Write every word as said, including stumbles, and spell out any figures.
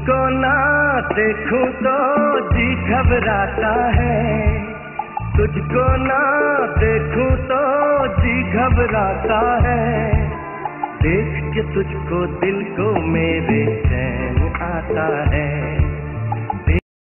तुझको ना देखूं तो जी घबराता है, तुझको ना देखूं तो जी घबराता है, देख के तुझको दिल को मेरे चैन आता है।